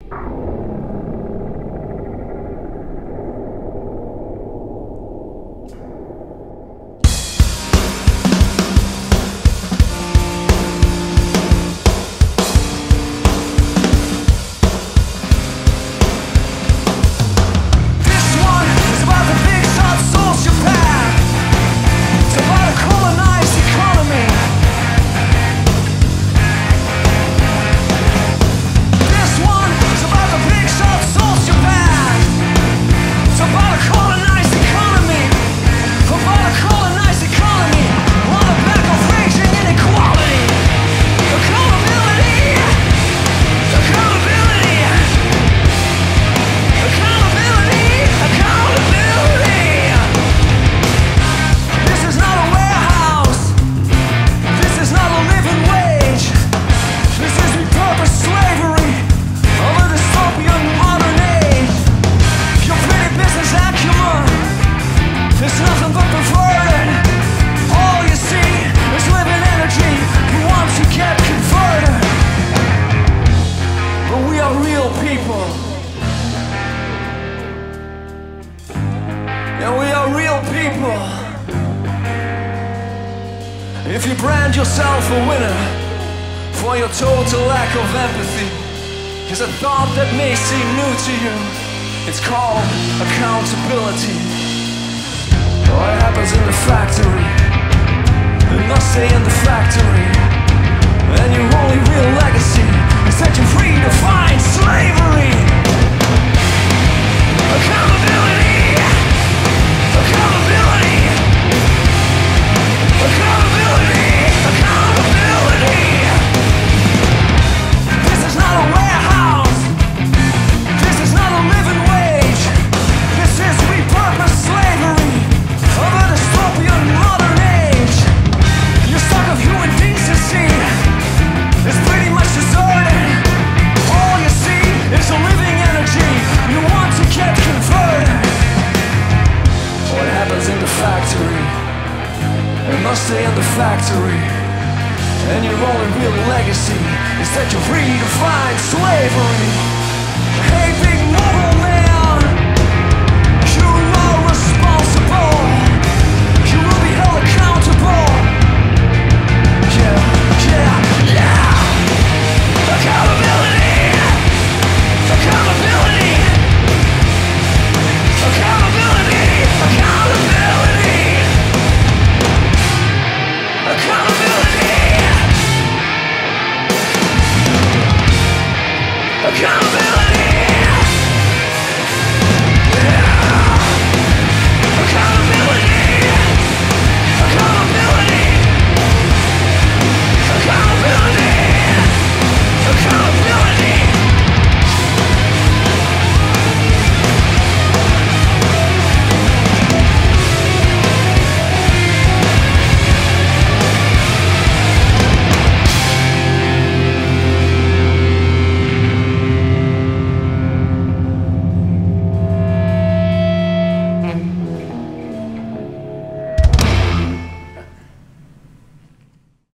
If you brand yourself a winner for your total lack of empathy, here's a thought that may seem new to you. It's called accountability. What happens in the factory, it must stay in the factory. And your only real legacy is that you're free to find slavery. Accountability. Accountability. Accountability. Accountability. This is not a warehouse. This is not a living wage. This is repurposed slavery of a dystopian modern age. Your stock of human decency is pretty much deserted. All you see is a living energy you want to get converted. What happens in the factory, it must stay in the factory. And your only real legacy is that you're free to find slavery.